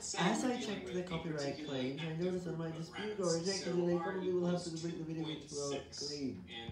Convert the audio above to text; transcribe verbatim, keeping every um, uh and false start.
As I checked the copyright claims, I noticed that my dispute or rejected delay probably will have to break the video into our claim.